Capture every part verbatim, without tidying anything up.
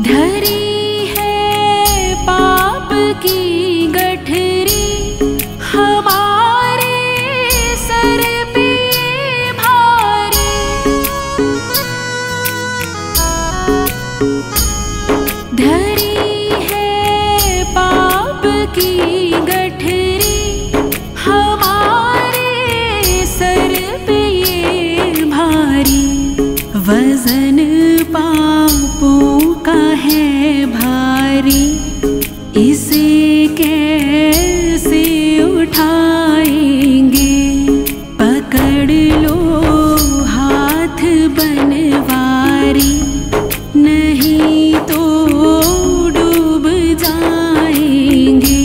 धरी है पाप की गठरी हमारे सर पे भारी। धरी है पाप की गठरी हमारे सर पे ये भारी। वजन पापों का है भारी, इसे कैसे उठाएंगे। पकड़ लो हाथ बनवारी, नहीं तो डूब जाएंगे।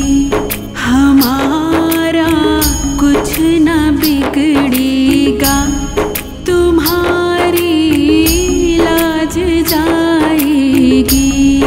हमारा कुछ न बिगड़ेगा, तुम्हारी लाज जाएगी।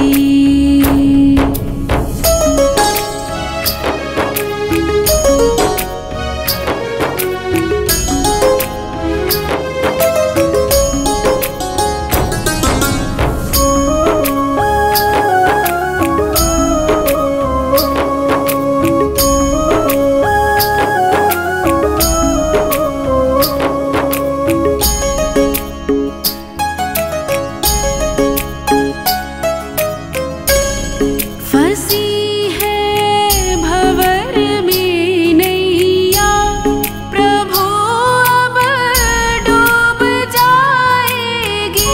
फंसी है भंवर में नैया, प्रभु अब डूब जाएगी।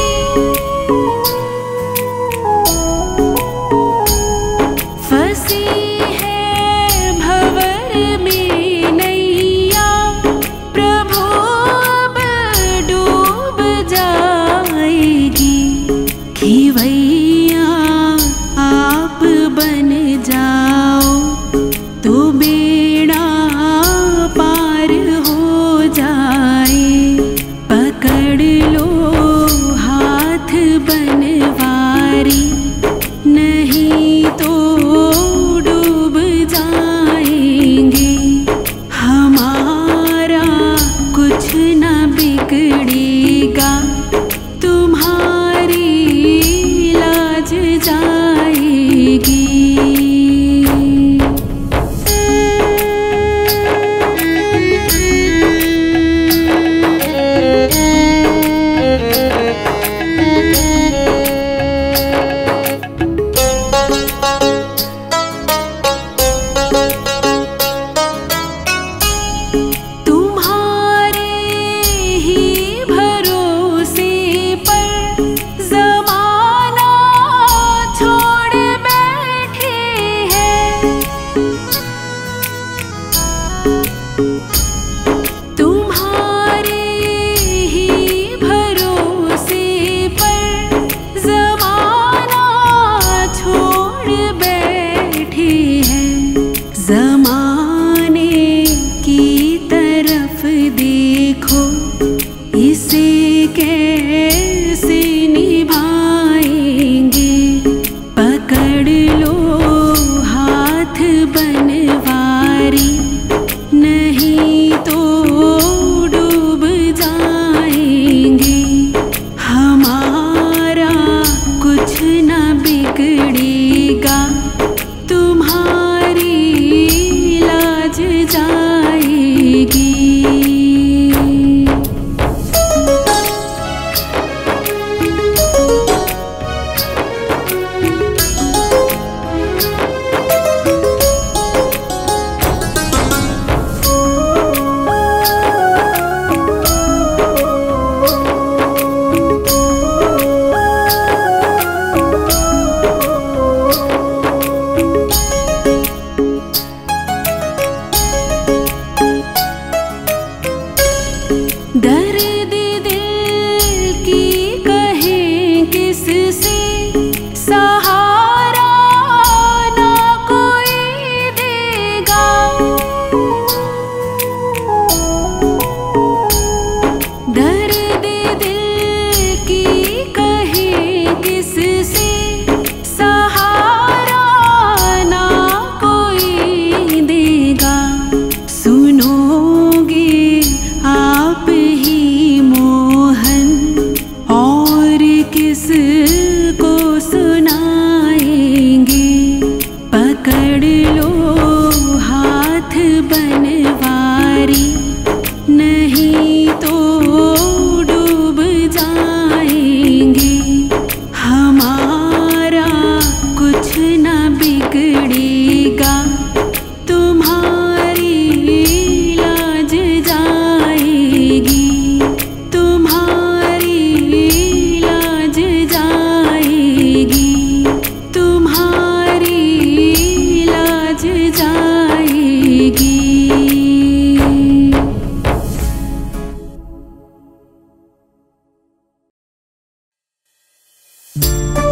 फंसी है भंवर में नैया, प्रभु अब डूब जाएगी। खिवैया आप बन जाओ तो बेड़ा पार हो जाए। पकड़ लो हाथ बनवारी, नहीं तो डूब जाएंगे। हमारा कुछ न बिगड़ेगा, तुम्हारी लाज जाएगी। तुम्हारे ही भरोसे पर ज़माना छोड़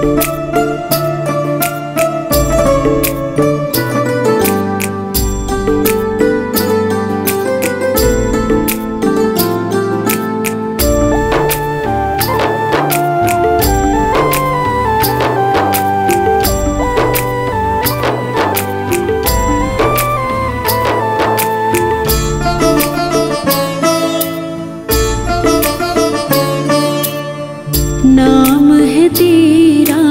नाम है तेरा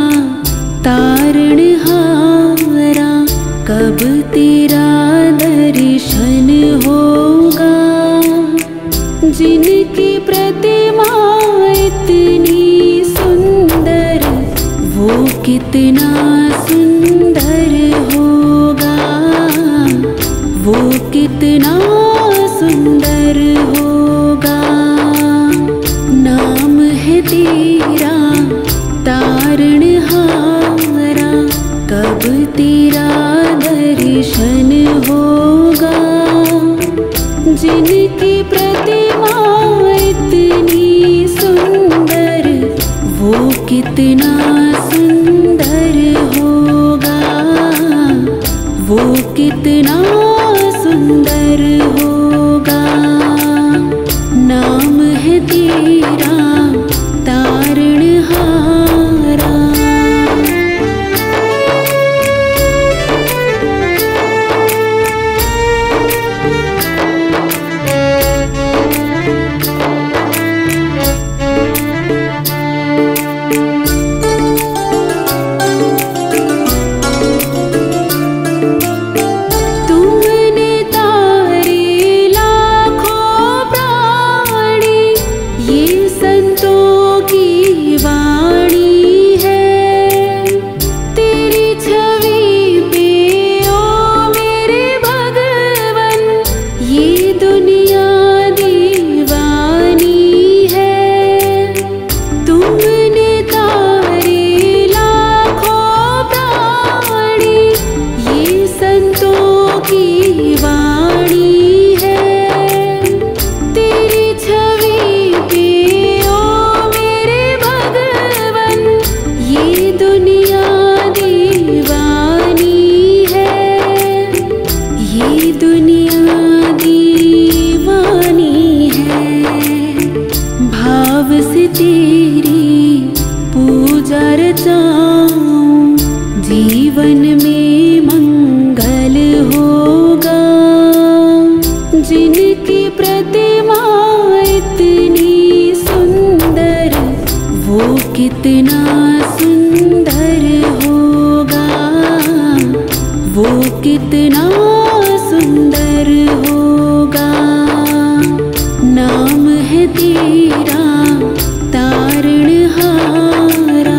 तारणहारा, कब तेरा दर्शन होगा। जिनकी प्रतिमा इतनी सुंदर, वो कितना सुंदर होगा, वो कितना सुंदर होगा। नाम है तेरा तारणहारा, कब तेरा दर्शन होगा। जिनकी प्रतिमा इतनी सुंदर, वो कितना सुंदर होगा, वो कितना सुंदर होगा। नाम है तेरा तारणहारा। तुमने तारे लाखों प्राणी, ये संतों की वाणी है। तेरी छवि पे ओ मेरे भगवन, ये दुनिया दीवानी है। तुमने तारे लाखों प्राणी, ये संतों की वाणी है। तेरी छवि पे ओ मेरे भगवन, ये दुनिया दीवानी है, ये दुनिया दीवानी है। भाव से तेरी पूजा रचाऊं, जीवन में मंगल होगा। जिनकी प्रतिमा इतनी सुंदर, वो कितना सुंदर होगा, वो कितना सुंदर होगा। नाम है तेरा तारणहारा।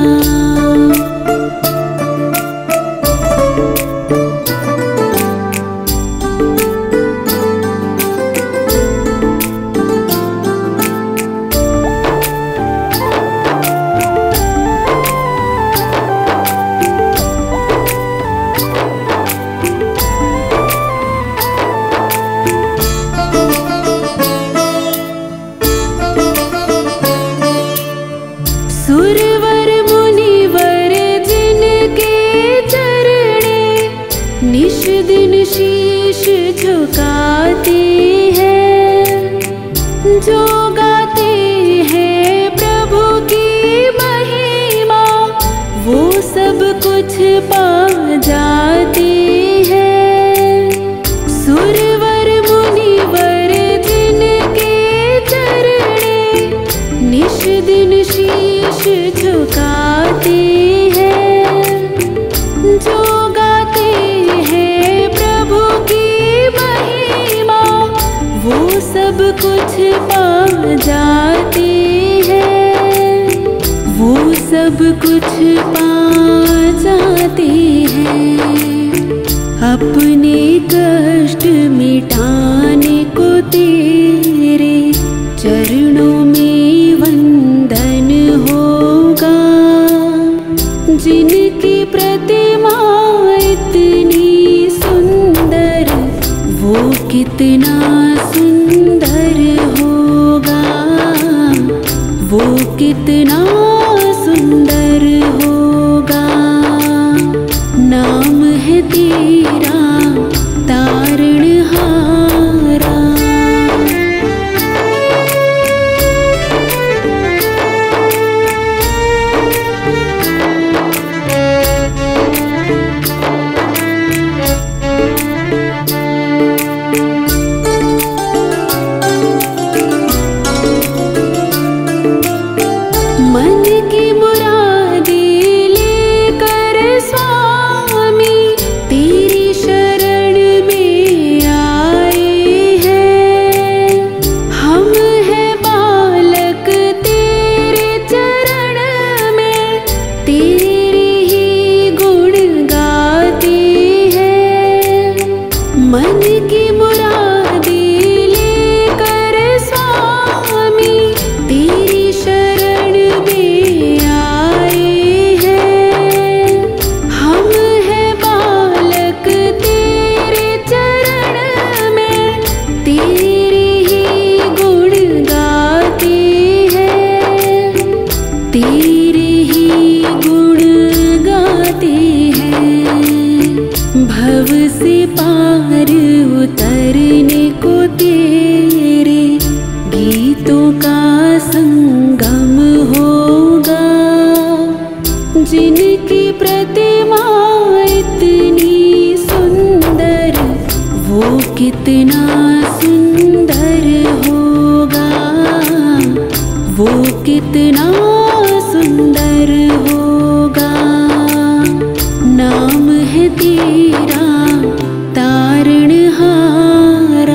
सुरवर मुनिवर जिनके चरणे, निश दिन शीश झुकाते हैं। जो गाते हैं प्रभु की महिमा, वो सब कुछ पा जाते हैं। सुरवर मुनिवर जिनके चरणे, निश दिन शीश झुकाते हैं। जो गाते हैं प्रभु की महिमा, वो सब कुछ पा जाते हैं, वो सब कुछ पा जाते हैं। अपने कष्ट मिटाने को तेरे चरणों में वंदन होगा। जिनकी प्रतिमा इतनी सुंदर, वो कितना सुंदर होगा, वो कितना सुंदर होगा। तेरा तारणहारा। मन की मुरादें लेकर स्वामी तेरी शरण में आए हैं। हम हैं बालक तेरे चरण में, तेरे ही गुण गाते हैं। मन की मुरादें लेकर स्वामी तेरी शरण में आए हैं। हम हैं बालक तेरे चरण में, तेरे ही गुण गाते हैं। तेरे ही गुण गाते हैं। भव से पार उतरने को तेरे गीतों का संगम होगा। जिनकी प्रतिमा इतनी सुंदर, वो कितना सुंदर होगा। वो कितना सुंदर होगा। नाम है तेरा तारणहारा।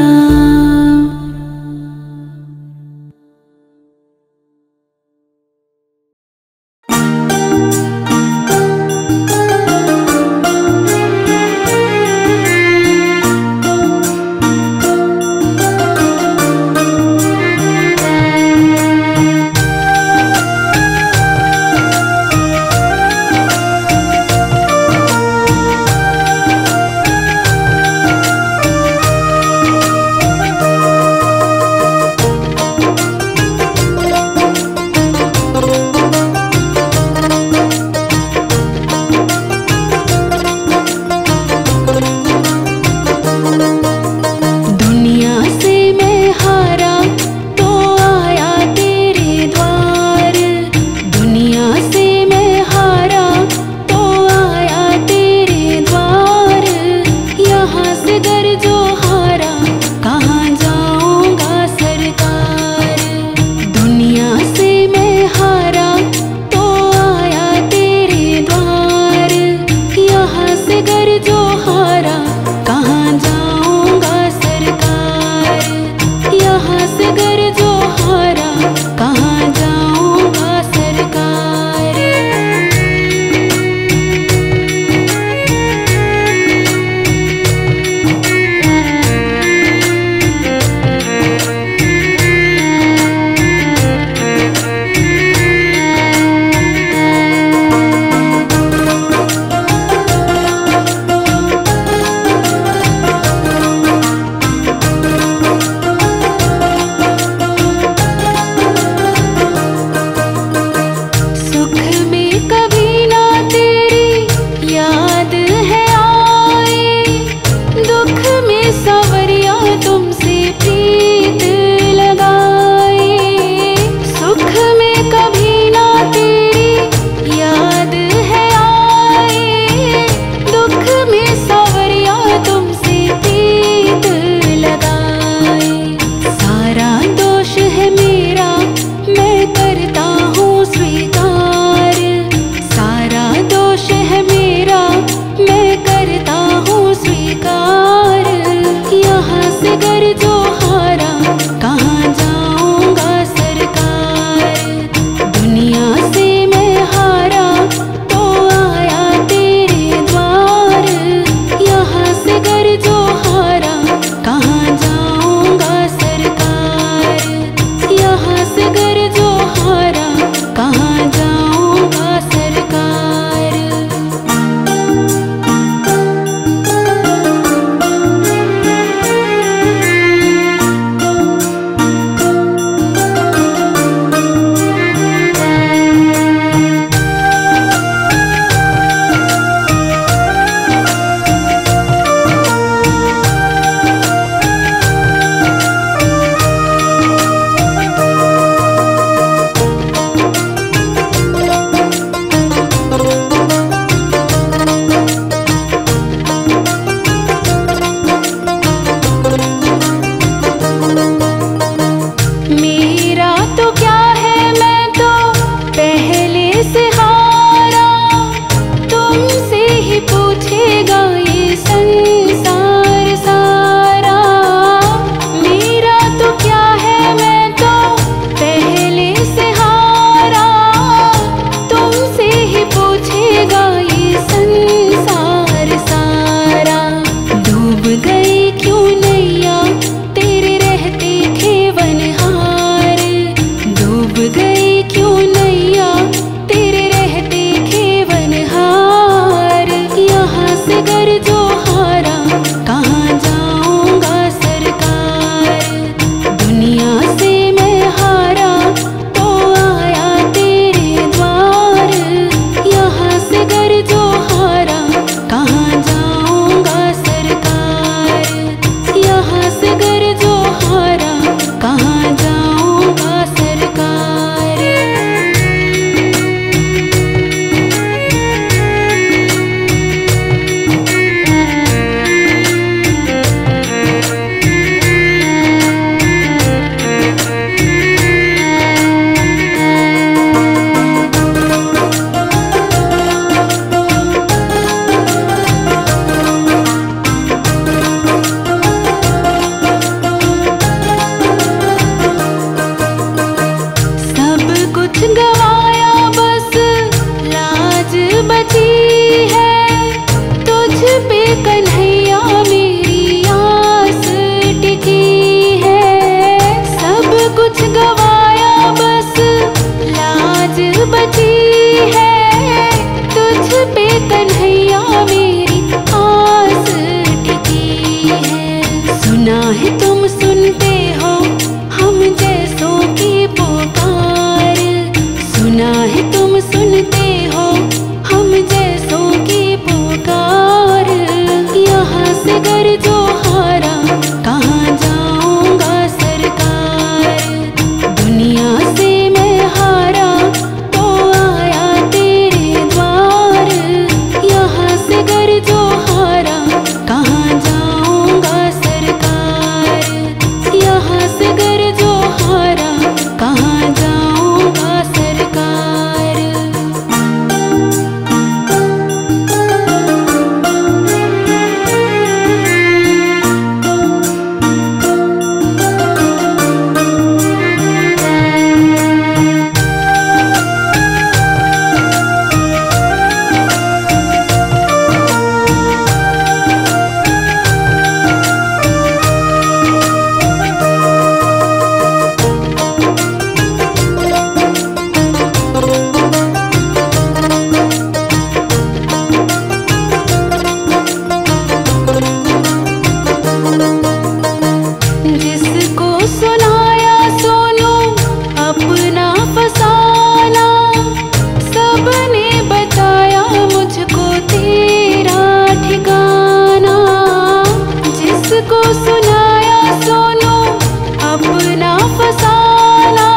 कन्हैया मेरी आस टिकी है। सुना है तुम सुनते हो हम जैसों की पुकार, सुना है तुम सुनते हो हम जैसों की पुकार। यहाँ से घर जो हारा कहाँ जाऊंगा सरकार, दुनिया से मैं हारा तो आया तेरे द्वार। यहाँ से घर जो हारा कहाँ जाऊंगा सरकार, यहाँ से घर जो हारा कहाँ जाऊंगा सरकार। जिसको सुनाया सोनू अपना फसाना, सबने बताया मुझको तेरा ठिकाना। जिसको सुनाया सोनू अपना फसाना,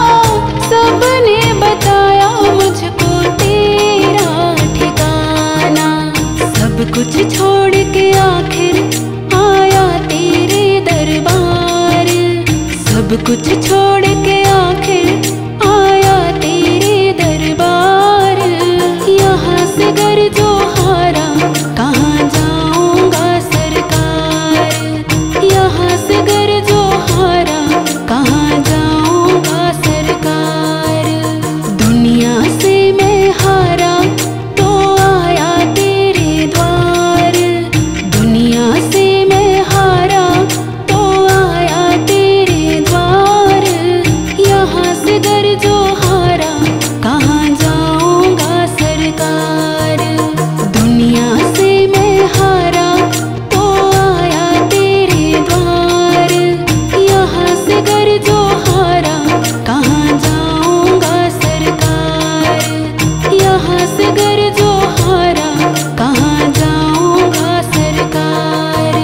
सबने बताया मुझको तेरा ठिकाना। सब कुछ छोड़ के आखिर आया तेरे दरबार, सब कुछ छोड़ के आखिर आया तेरे दरबार। यहाँ से घर जो हारा कहाँ जाऊंगा सरकार, यहाँ से घर जो हारा कहाँ जाऊंगा सरकार। दुनिया से मैं हारा तो आया तेरे द्वार, दुनिया से मैं हारा तो आया तेरे द्वार। यहाँ से घर जो हारा कहाँ जाऊंगा सरकार, दुनिया से मैं हारा तो आया तेरे द्वार। यहाँ से घर जो हारा कहाँ जाऊंगा सरकार, यहाँ से घर जो हारा कहाँ जाऊंगा सरकार।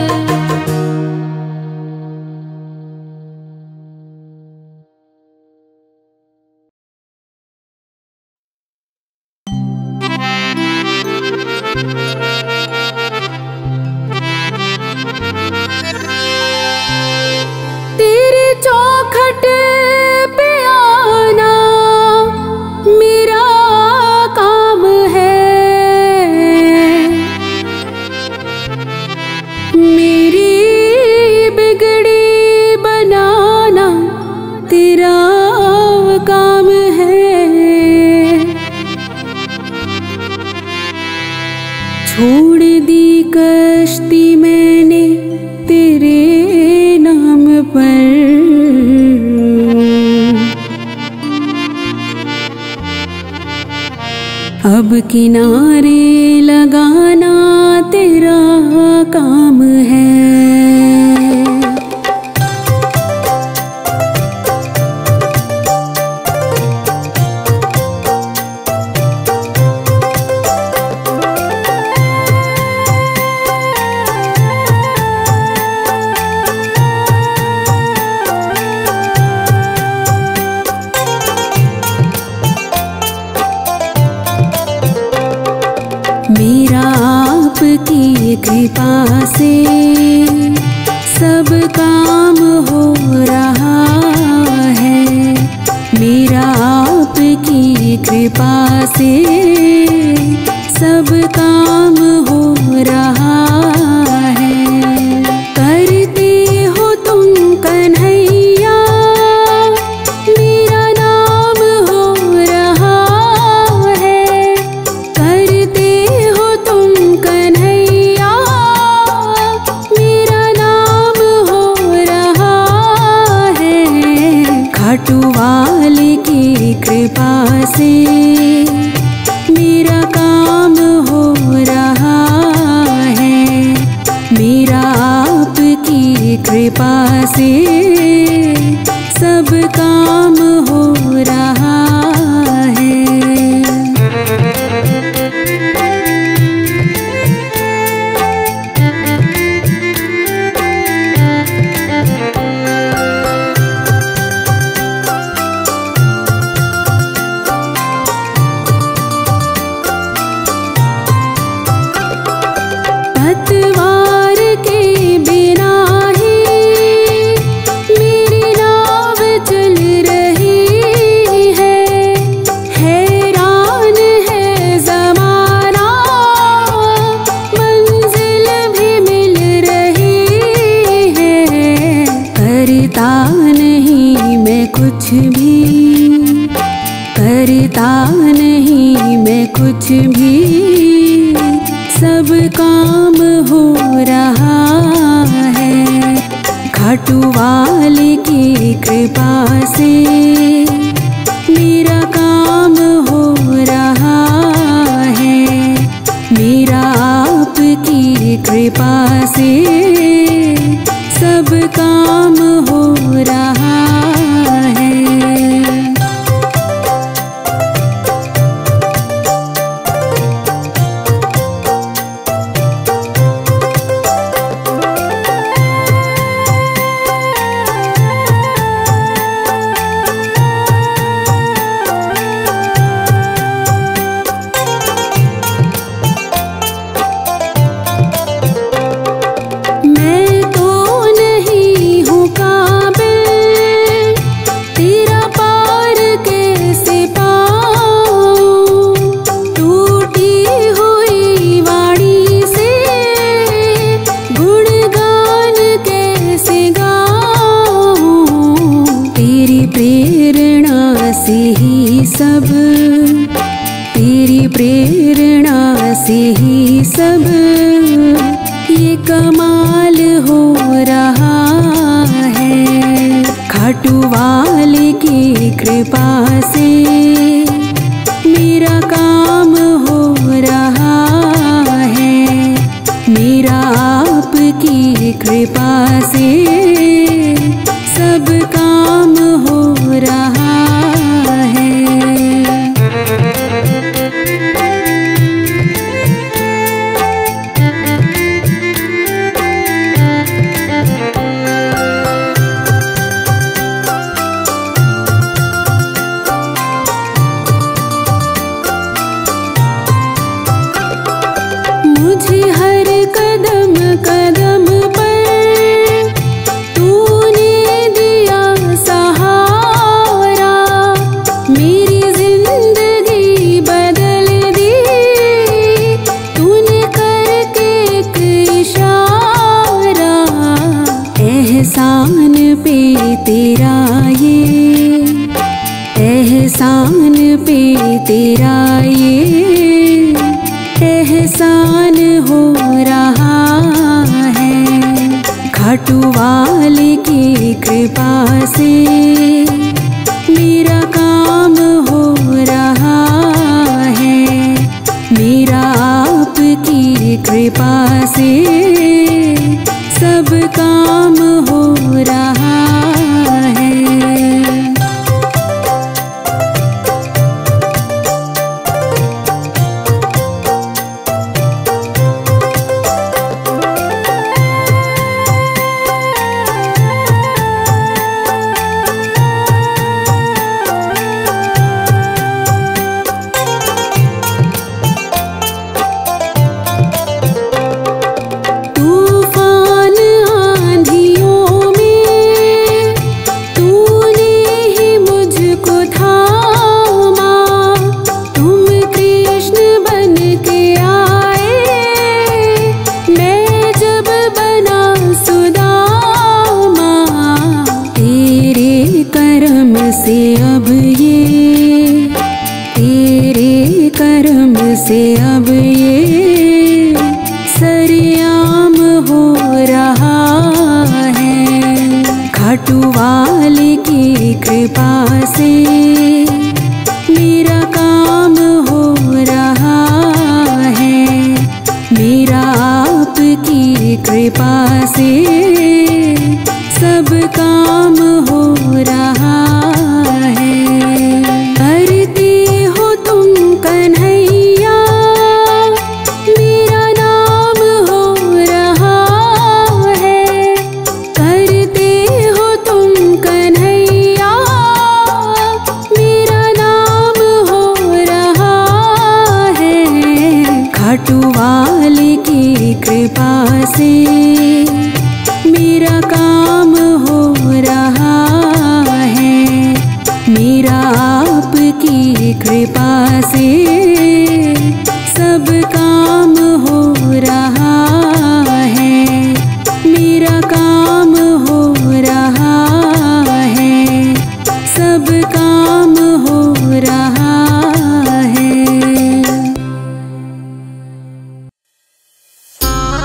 तेरे चौखट पे आना मेरा काम है, मेरी बिगड़ी बनाना तेरा काम है। छोड़ दी कश्ती मैंने तेरे नाम पर, अब किनारे लगाना तेरा काम है। मेरा आपकी कृपा से सब काम हो रहा है, मेरा आपकी कृपा से सब काम हो रहा है। करते हो तुम कन्हैया मेरा नाम हो रहा है, करते हो तुम कन्हैया मेरा नाम हो रहा है। खाटू वाले की कृपा से मेरा काम हो कुछ भी, करता नहीं मैं कुछ भी, सब काम हो रहा है खाटू वाले की कृपा से। मेरा काम हो रहा है मेरा आपकी कृपा से, सब काम हो रहा है। सब तेरी प्रेरणा से ही सब ये कमाल हो रहा है खाटू वाले की कृपा से। मेरा काम हो रहा है मेरा आपकी कृपा से, सब काम हो रहा है। मुझे हर कदम कदम पर तूने दिया सहारा, मेरी जिंदगी बदल दी तूने करके एक इशारा। एहसान पे तेरा ये, एहसान पे तेरा ये एहसान हो रहा है खाटू वाले की कृपा से। मेरा काम हो रहा है मेरा आपकी कृपा से, सब काम हो रहा है। से अब ये तेरे कर्म से अब ये सरेआम हो रहा है खाटू वाले की कृपा से। मेरा काम हो रहा है मेरा आपकी कृपा से, सब काम हो रहा है। करते हो तुम कन्हैया मेरा नाम हो रहा है, करते हो तुम कन्हैया मेरा नाम हो रहा है खाटू वाले की कृपा से। मेरा काम हो रहा है मेरा आपकी कृपा से, सब काम हो रहा है मेरा काम हो रहा है, सब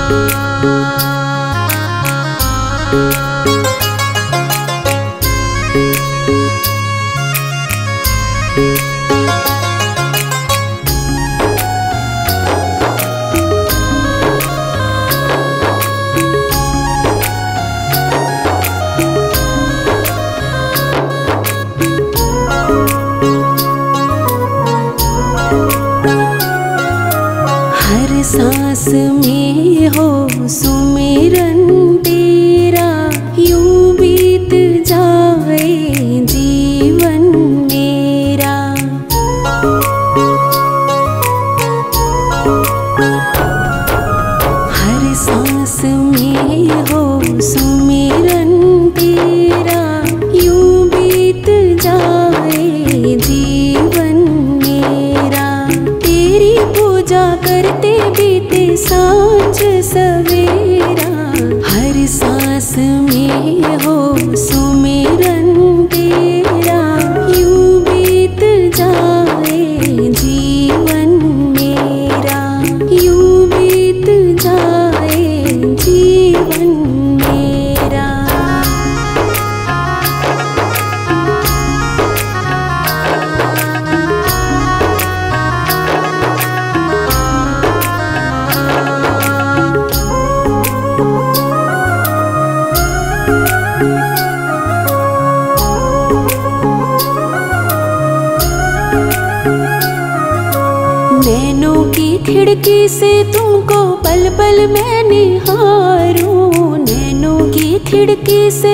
सांस में हो सुमिरन तेरा, यूं बीत जाए जीवन मेरा। हर सांस में हो सुमिरन तेरा, यूं बीत जाए जीवन मेरा। तेरी पूजा करते बीते सांझ सवेरा, हर सांस में हो सुमिरन तेरा, यूं बीत जाए जीवन मेरा, यूं बीत जाए जीवन मेरा। नैनों की खिड़की से तुमको पल पल मैं निहारूं, नैनों की खिड़की से,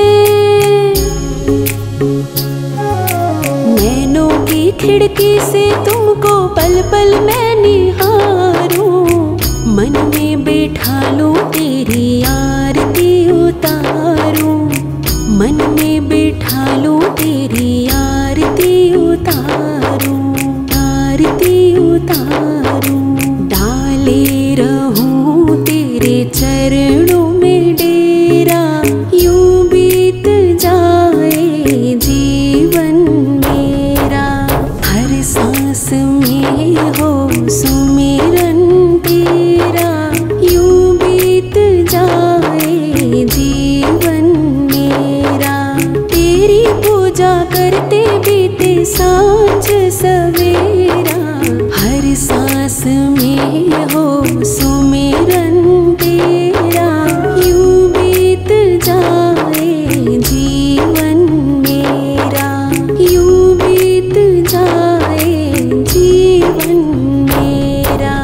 नैनों की खिड़की से तुमको पल पल मैं निहारूं। मन में बैठा लूं तेरी आरती उतारूं, मन में बैठा लूं तेरी आरती उतारूं, आरती उतारूं। डाले रहूं तेरे चरणों में डेरा, यूं बीत जाए जीवन मेरा। हर सांस में हो सुमिरन तेरा, यूं बीत जाए जीवन मेरा। तेरी पूजा करते बीते सांझ सवेरा, हर सांस में हो सुमिरन तेरा, यूं बीत जाए जीवन मेरा, यूं बीत जाए जीवन मेरा।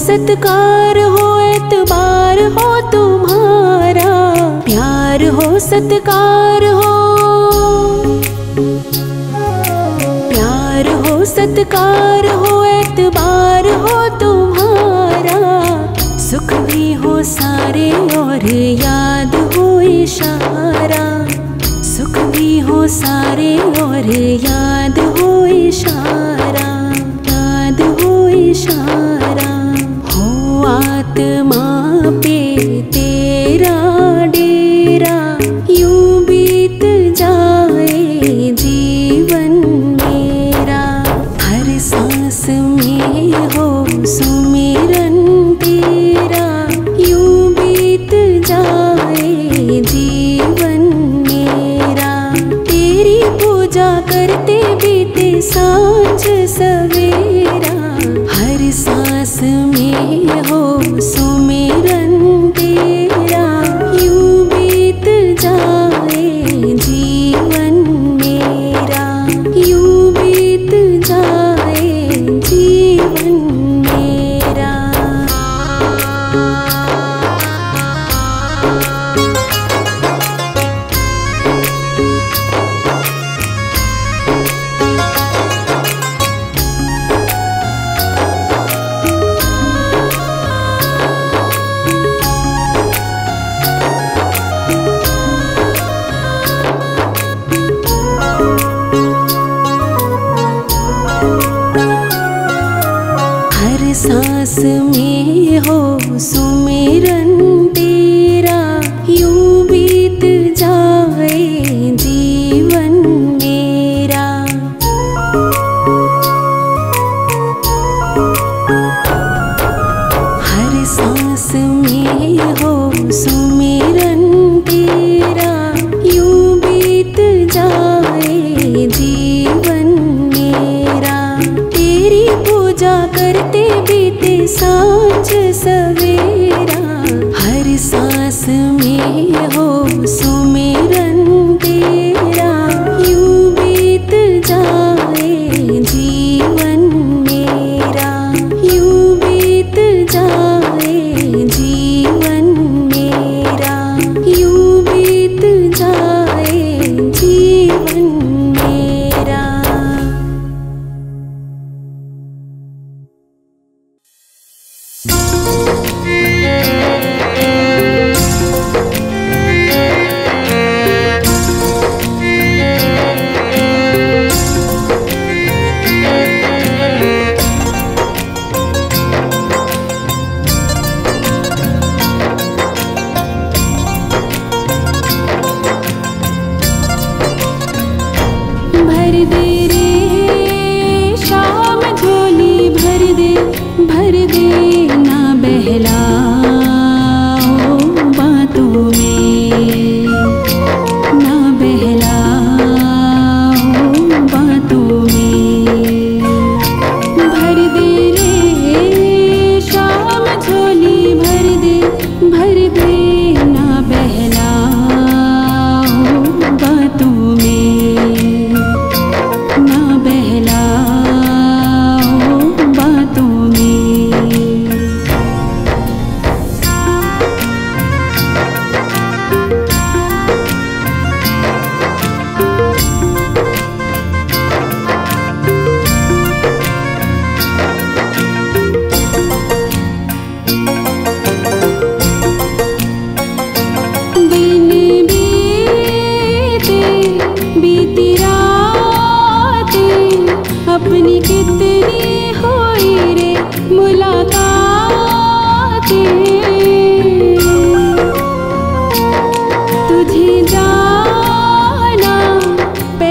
सत्कार हो एतबार हो तुम्हारा, प्यार हो सत्कार हो, प्यार हो सत्कार हो एतबार हो तुम्हारा, सुख भी हो सारे और याद हो इशारा, सुख भी हो सारे और याद हो इशारा, याद हो इशारा। हो आत्मा पे तेरा डेरा, यूं बीत जाए जीवन मेरा, हर सांस में हो सुमिरन तेरा, यूं बीत जाए जीवन मेरा, तेरी पूजा करते बीते सांझ सवेरा, हर सांस में हो सुमिरन तेरा, यूं बीत जाए जीवन मेरा, यूं बीत जाए जीवन मेरा। हर सांस में हो सुमिरन तेरा, यूं बीत जाए जीवन मेरा। हर सांस में हो सुमिरन तेरा, यूं बीत जाए जीवन मेरा, तेरी पूजा करते बीते सांझ सवेरा, हर सांस में हो सुमिरन तेरा, यूं बीत जाए जीवन मेरा, यूं बीत जाए जीवन मेरा, यूं बीत जाए जीवन मेरा। भर दे रे शाम झोली, भर दे भर दे ना बहलाओ बातों में, ना बहलाओ बातों में। भर दे रे शाम झोली, भर दे भर दे ना बहलाओ बातों में, ना बहलाओ बातों में। दिन बीते बीती रातें, अपनी कितनी हुई रे मुलाकातें, तुझे जाना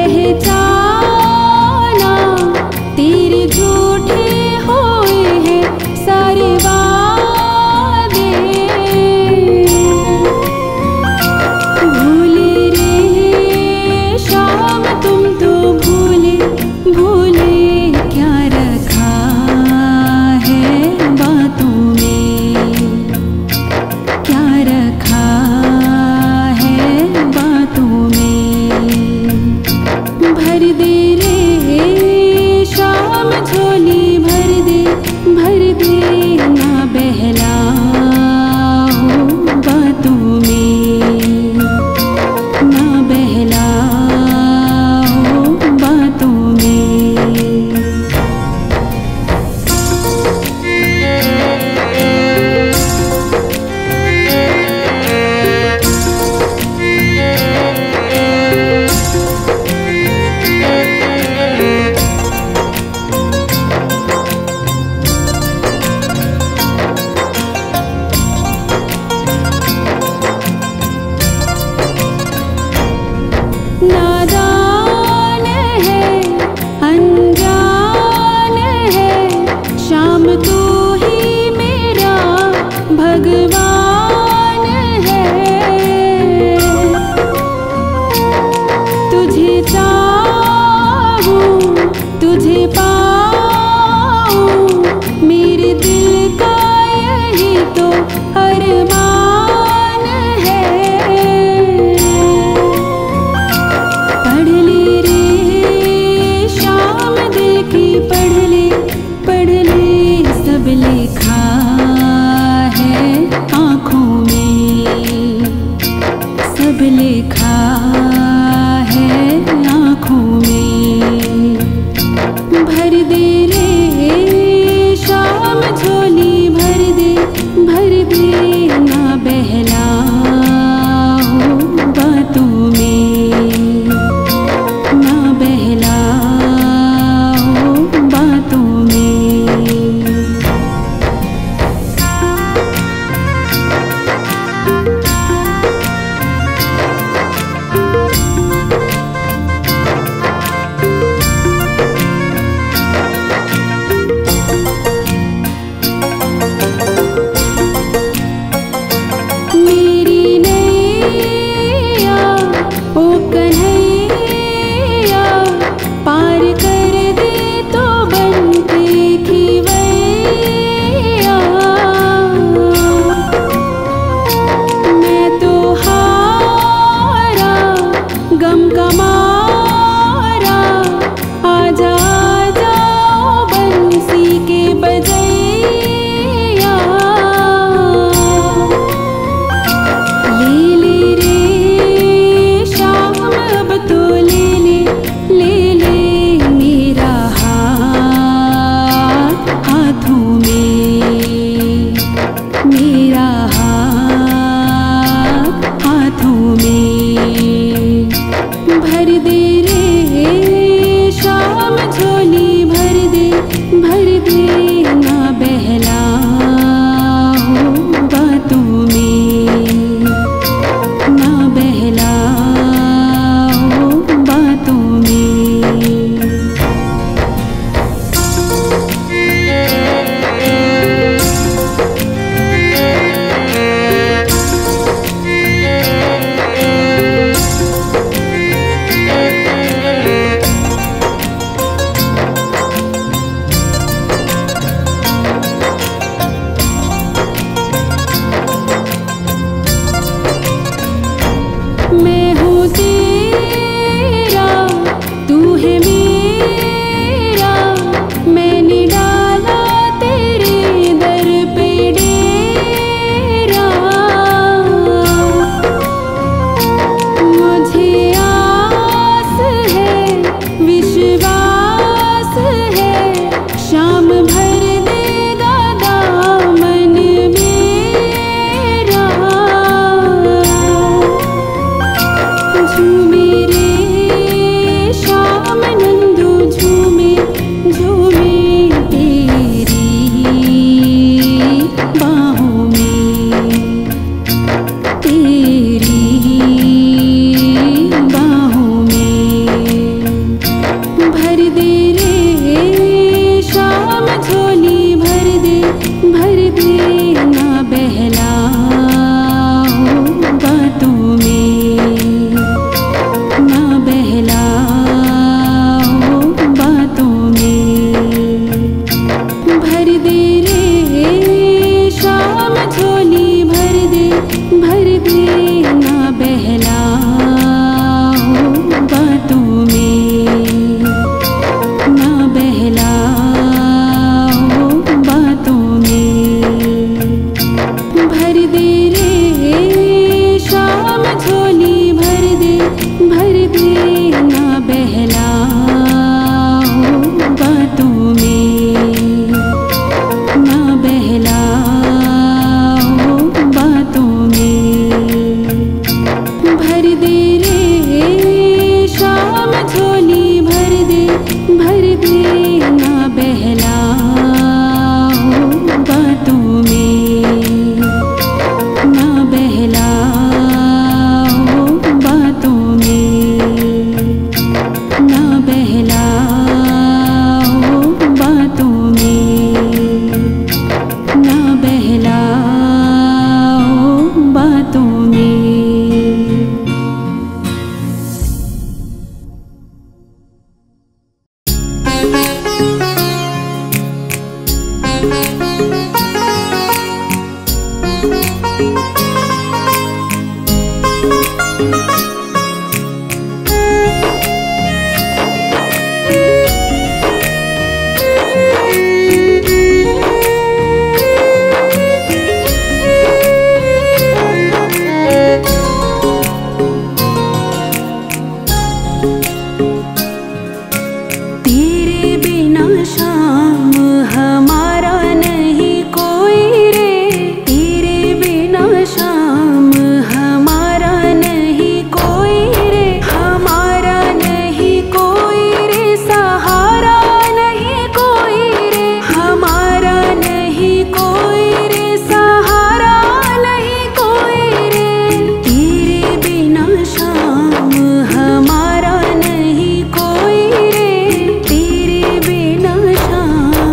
तेरे बिना शाम हमारा नहीं कोई रे, तेरे बिना शाम हमारा नहीं कोई रे, हमारा नहीं कोई रे, सहारा नहीं कोई रे, हमारा नहीं कोई रे, सहारा नहीं कोई रे, तेरे बिना शाम हमारा नहीं कोई रे, तेरे बिना शाम।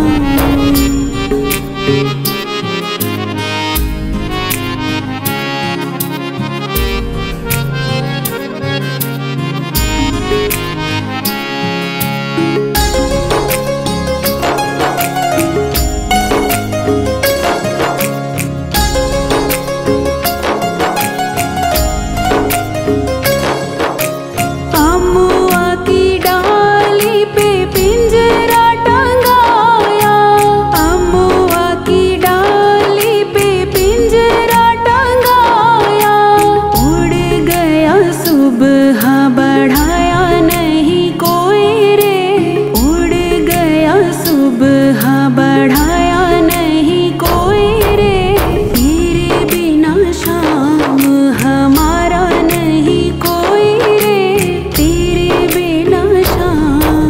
अमुआ की डाली पे पिंजरा टंगाया, अमुआ की डाली पे पिंजरा टंगाया, उड़ गया सुबह बढ़ाया नहीं कोई रे, उड़ गया सुबह बढ़ाया नहीं कोई रे, तेरे बिना शाम हमारा नहीं कोई रे, तेरे बिना शाम।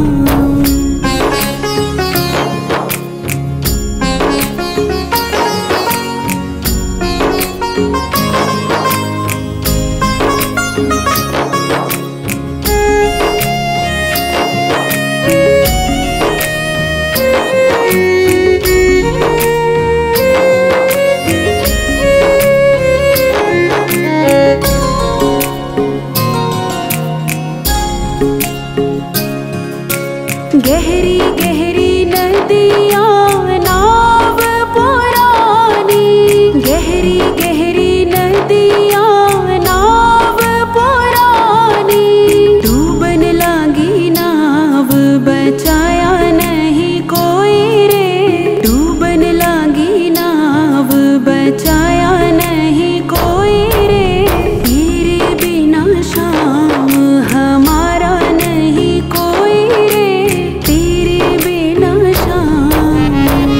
गहरी गहरी नदियाँ नाव पुरानी, गहरी गहरी नदियाँ नाव पुरानी, डूबन लागी नाव बचाया नहीं कोई रे, डूबन लागी नाव बचाया नहीं कोई रे, तेरे बिना शाम हमारा नहीं कोई रे, तेरे बिना शाम।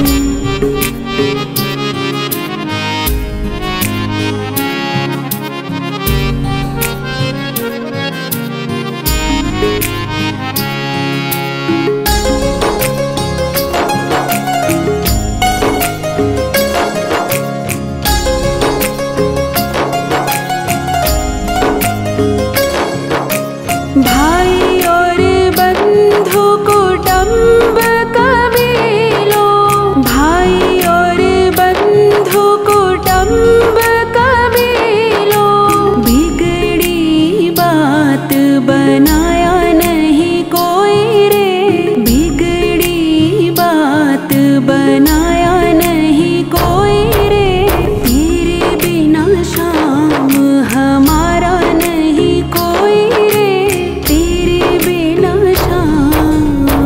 भाई और बंधु कुटुंब कबीलों, भाई और बंधु कुटुंब कबीलों, बिगड़ी बात बनाया नहीं कोई रे, बिगड़ी बात बनाया नहीं कोई रे, तेरे बिना शाम हमारा नहीं कोई रे, तेरे बिना शाम।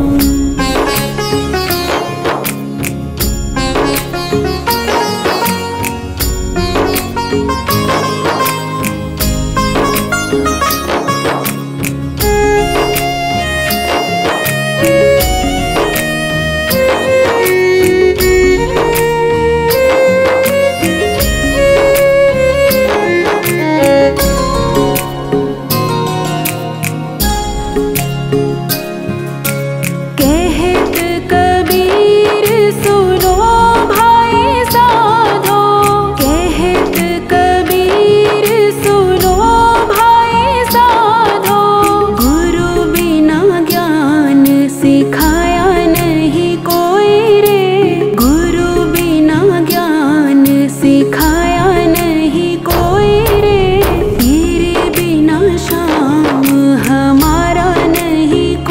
कहत कबीर सुनो भाई साधो, कहत कबीर सुनो भाई साधो, गुरु बिना ज्ञान सिखाया नहीं कोई रे, गुरु बिना ज्ञान सिखाया नहीं कोई रे, तेरे बिना शाम हमारा नहीं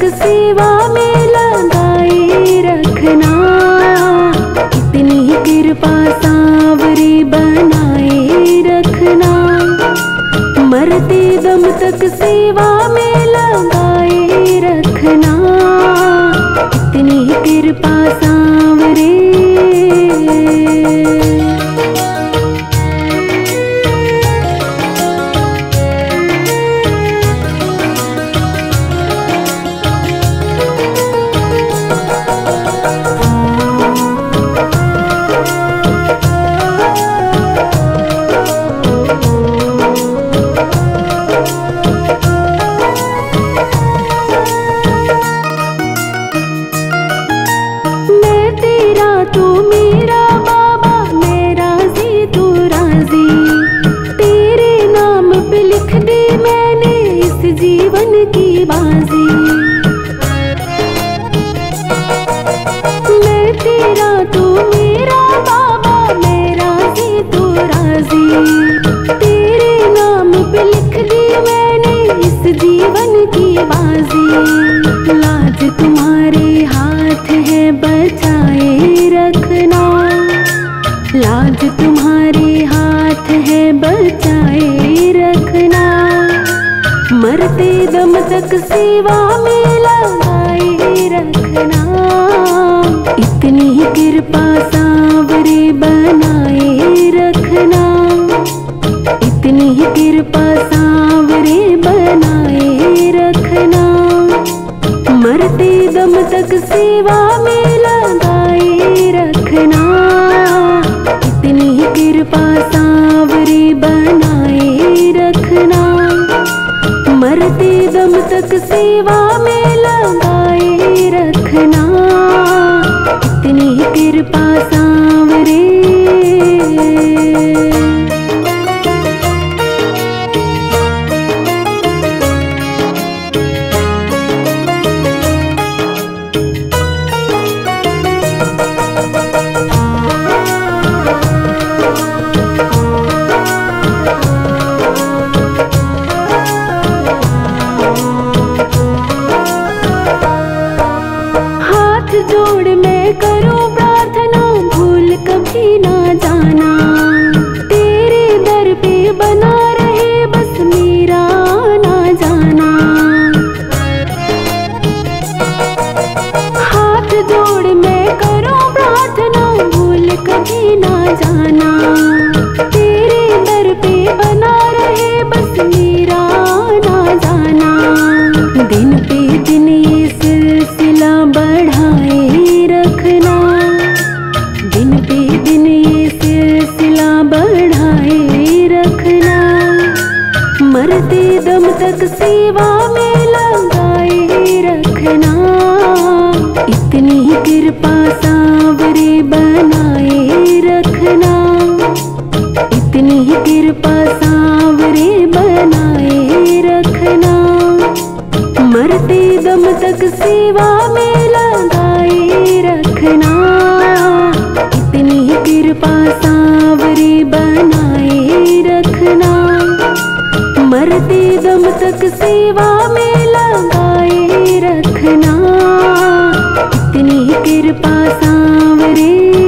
तक सेवा में लगाए रखना। इतनी कृपा सांवरे बनाए रखना। मरते दम तक सेवा में लगाए रखना। इतनी कृपा सांवरे। तू मेरा बाबा मैं राजी तू राजी। तेरे नाम पे लिख दी मैंने इस जीवन की बाजी। मैं तेरा तू मेरा बाबा मैं राजी तू राजी। तेरे नाम पे लिख दी मैंने इस जीवन की बाजी। लाज तुम्हारे हाथ है बचाए रखना। लाज तुम्हारे हाथ है बचाए रखना। मरते दम तक सेवा में लगाए रखना। इतनी कृपा सांवरे बनाए रखना। इतनी कृपा सांवरे बनाए रखना। मरते दम तक सेवा में लगाए रखना। इतनी कृपा सांवरे बनाए रखना। मरते दम तक सेवा में लगाए रखना। इतनी कृपा सांवरे। जोड़ मैं करूं प्रार्थना भूल कभी ना जाना। तेरे दर पे बना रहे बस मेरा ना जाना। हाथ जोड़ मैं करूं प्रार्थना भूल कभी ना जाना। तेरे दर पे बना रहे बस मेरा ना जाना। दिन पे दिन ये सिलसिला बढ़ाए रखना। दिन पे दिन ये सिलसिला बढ़ाए रखना। मरते दम तक सेवा में लगाए रखना। इतनी कृपा सांवरे बनाए रखना। इतनी कृपा सांवरे बनाए रखना। मरते दम तक सेवा में लगाए रखना। इतनी कृपा सांवरे बनाए रखना। मरते दम तक सेवा में लगाए रखना। इतनी कृपा सांवरे।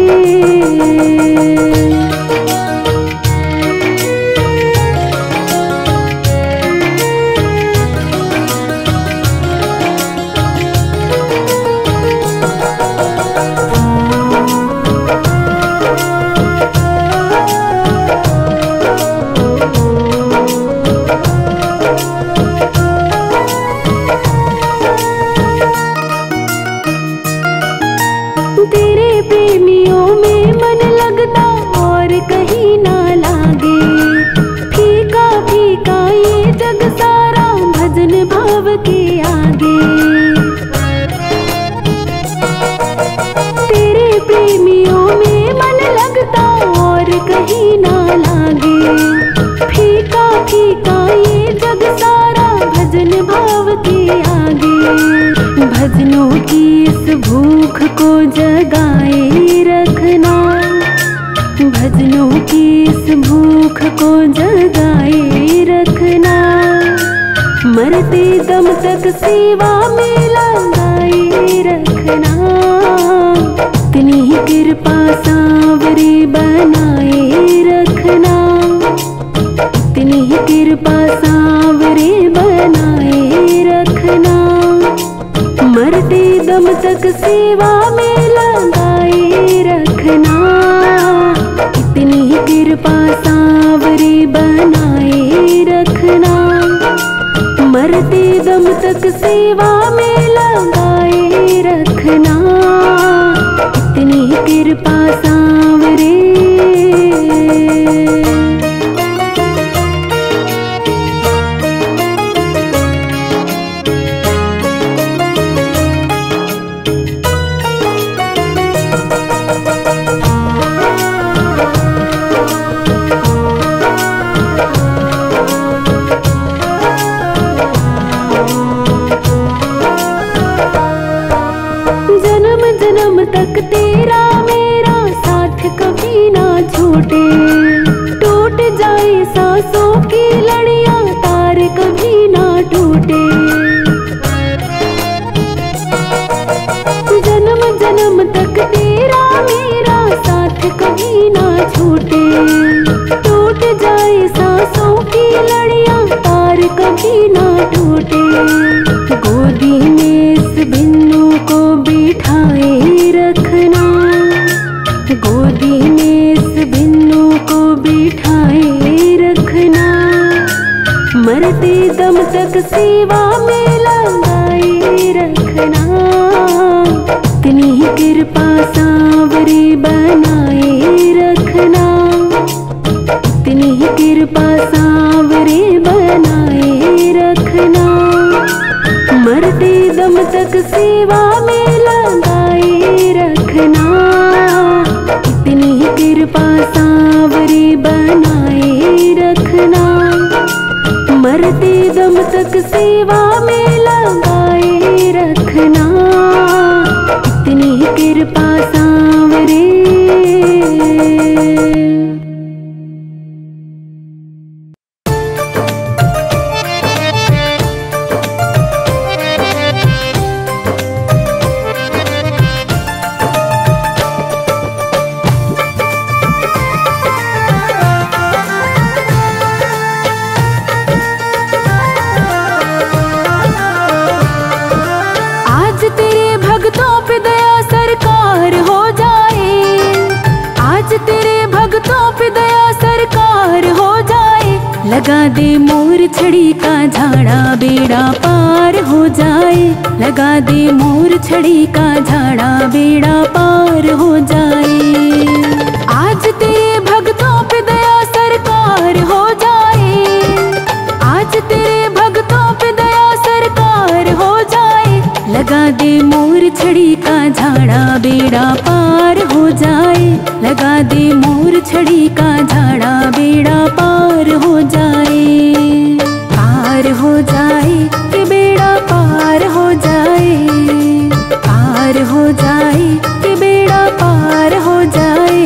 तेरे प्रेमियों में मन लगता और कहीं ना लागे। फीका फीका ये जग सारा भजन भाव के आगे। तेरे प्रेमियों में मन लगता और कहीं ना लागे। फीका फीका ये जग सारा भजन भाव के आगे। भजनों की इस भूख को जगाए रखना। भजनों की इस भूख को जगाए रखना। मरते दम तक सेवा में लगाए रखना। इतनी ही कृपा सांवरे बनाए रखना। इतनी ही कृपा सांवरे बनाए रखना। मरते दम तक सेवा में लगाए रखना। इतनी ही कृपा सांवरे बनाए रखना। मरते दम तक सेवा में लगाए रखना। इतनी ही कृपा सांवरे। तक तेरा मेरा साथ कभी ना छूटे। टूट जाए सांसों की लड़ियां तार कभी ना टूटे। जन्म जन्म तक तेरा मेरा साथ कभी ना छूटे। टूट जाए सांसों की लड़ियां तार कभी ना टूटे। गोदी में इस बिन्नू को बिठाए रखना। गोदी में इस बिन्नू को बिठाए रखना। मरते दम तक सेवा में लगाए रखना। इतनी ही कृपा सांवरे बनाए रखना। इतनी ही कृपा सांवरे बनाए रखना। मरते दम तक सेवा में लगाए रखना। इतनी ही कृपा सांवरे बनाए रखना। मरते दम तक सेवा में लगाए रखना। इतनी ही कृपा सांवरे। लगा दे मोर छड़ी का झाड़ा बेड़ा पार हो जाए। लगा दे मोर छड़ी का झाड़ा बेड़ा पार हो जाए। आज तेरे भक्तों पे दया सरकार हो जाए। आज तेरे भक्तों पे दया सरकार हो जाए। लगा दे मोर छड़ी का झाड़ा बेड़ा पार हो जाए। लगा दे मोर छड़ी का झाड़ा बेड़ा पार हो जाए। पार हो जाए कि बेड़ा पार हो जाए। पार हो जाए कि बेड़ा पार हो जाए।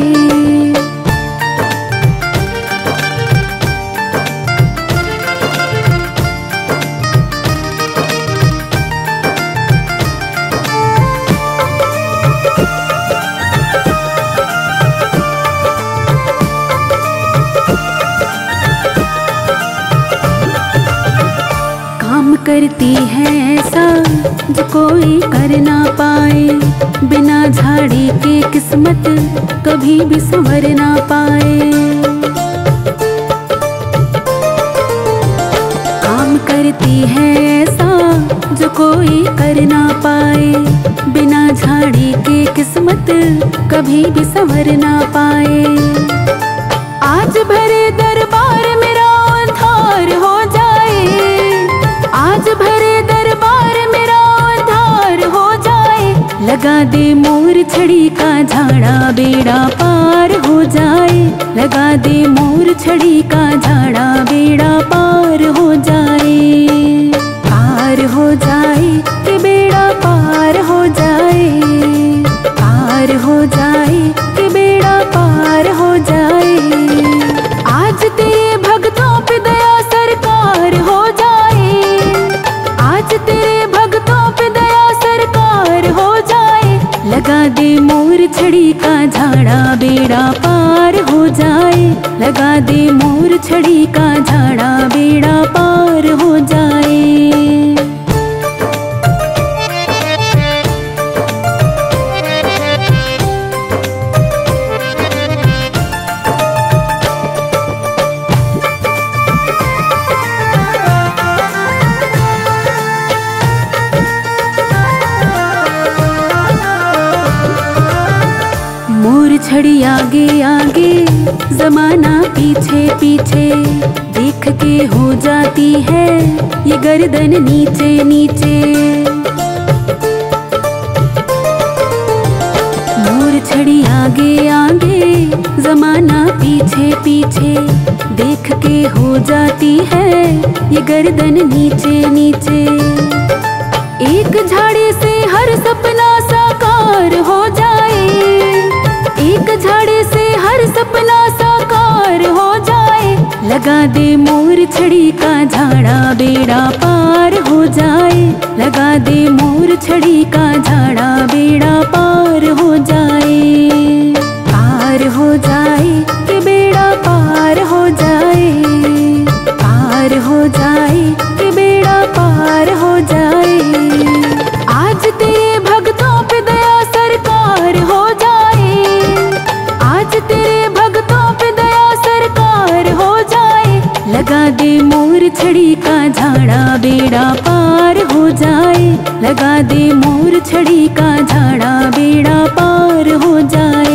करती है ऐसा जो कोई कर ना पाए। बिना झाड़ी के किस्मत कभी भी संवर ना पाए। काम करती है ऐसा जो कोई कर ना पाए। बिना झाड़ी के किस्मत कभी भी संवर ना पाए। आज भरे दरबार मेरा उद्धार हो जाए। आज भरे दरबार मेरा उद्धार हो जाए। लगा दे मोर छड़ी का झाड़ा बेड़ा पार हो जाए। लगा दे मोर छड़ी का झाड़ा बेड़ा पार हो जाए। पार हो जाए कि बेड़ा पार हो जाए। पार हो जाए कि बेड़ा पार हो जाए। आज तेरे भक्तों पे दया सरकार हो जाए। छड़ी का झाड़ा बेड़ा पार हो जाए, लगा दे मोर छड़ी का झाड़ा बेड़ा पार हो जाए। मोर छड़ी आगे आगे जमाना पीछे पीछे, देख के हो जाती है ये गर्दन नीचे नीचे। मोर छड़ी आगे आगे जमाना पीछे पीछे, देख के हो जाती है ये गर्दन नीचे नीचे। एक झाड़ी से हर सपना साकार हो जाए, एक झाड़ी से हर सपना साकार हो जाए, लगा दे मोर छड़ी का झाड़ा बेड़ा पार हो जाए, लगा दे मोर छड़ी का झाड़ा बेड़ा पार हो जाए। पार हो जाए कि बेड़ा पार हो जाए, पार हो जाए कि बेड़ा पार हो जाए। आज तेरे भक्तों पे दया सरकार हो जाए, आज तेरे भक्तों पे दया सरकार हो जाए, लगा दे मोर छड़ी का झाड़ा बेड़ा पार हो जाए, लगा दे मोर छड़ी का झाड़ा बेड़ा पार हो जाए।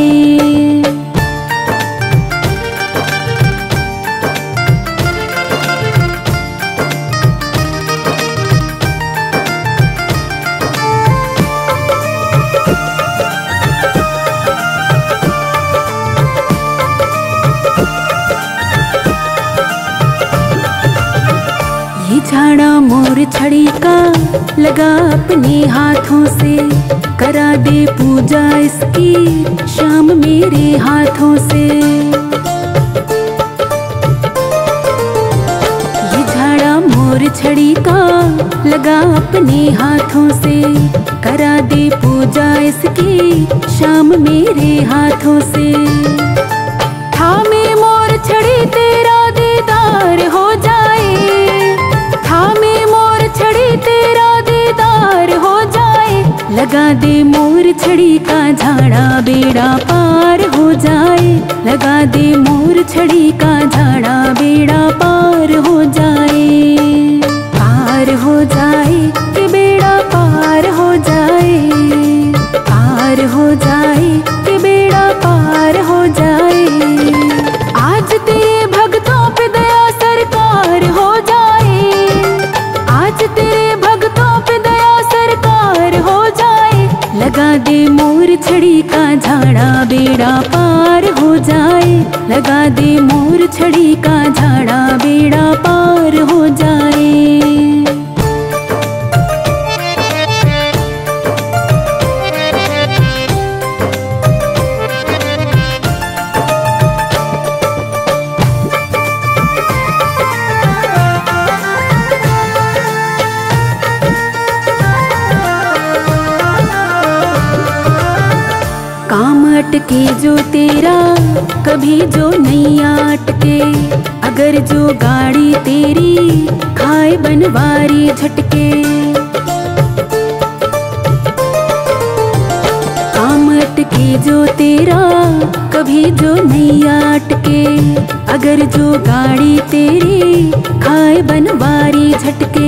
ये झाड़ा मोर छड़ी का लगा अपने हाथों से, करा दे पूजा इसकी शाम मेरे हाथों से। ये झाड़ा मोर छड़ी का लगा अपने हाथों से, करा दे पूजा इसकी शाम मेरे हाथों से। थामे मोर छड़ी तेरा दीदार हो जाए, थामे मोर छड़ी तेरा दीदार हो जाए, लगा दे मोर छड़ी का झाड़ा बेड़ा पार हो जाए, लगा दे मोर छड़ी का झाड़ा बेड़ा पार हो जाए। पार हो जाए कि बेड़ा पार हो जाए, पार हो जाए कि बेड़ा पार हो जाए। आज तेरे भक्तों पे दया सरकार हो जाए, आज तेरे भक्तों पे दया सरकार हो जाए, लगा दे मोर छड़ी का झाड़ा बेड़ा पार हो जाए, लगा दे मोर छड़ी का झाड़ा बेड़ा पार हो जाए। काम अटके जो तेरा कभी जो नहीं अटके, अगर जो गाड़ी तेरी खाए बनवारी झटके। काम अटके जो तेरा कभी जो नहीं अटके, अगर जो गाड़ी तेरी खाए बनवारी झटके।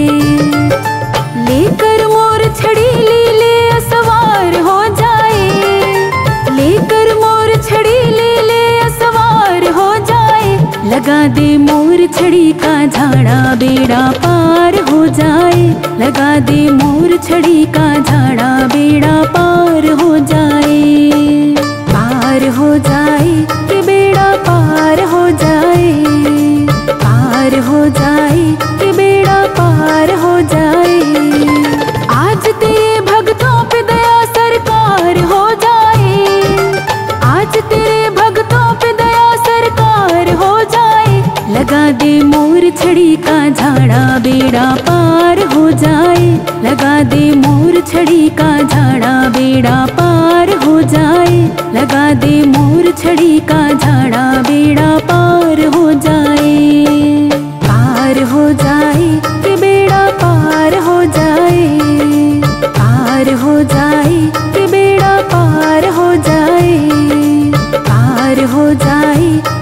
लेकर मोर छड़ी लीले सवार हो जाए, लेकर मोर छड़ी लीले सवार हो जाए, लगा दे मोर छड़ी का झाड़ा बेड़ा पार हो जाए, लगा दे मोर छड़ी का झाड़ा बेड़ा पार हो जाए। पार हो जाए कि बेड़ा पार हो जाए, पार हो जाए कि बेड़ा पार हो जाए। आज तेरे भक्तों पे दया सरकार हो जाए, आज तेरे भक्तों पे दया सरकार हो जाए, लगा दे मोर छड़ी का झाड़ा बेड़ा पार हो जाए, लगा दे मोर छड़ी का झाड़ा बेड़ा पार हो जाए, लगा दे मोर छड़ी का झाड़ा, बेड़ा पार हो जाए, पार हो जाए कि बेड़ा पार हो जाए, पार हो जाए कि बेड़ा पार हो जाए, पार हो जाए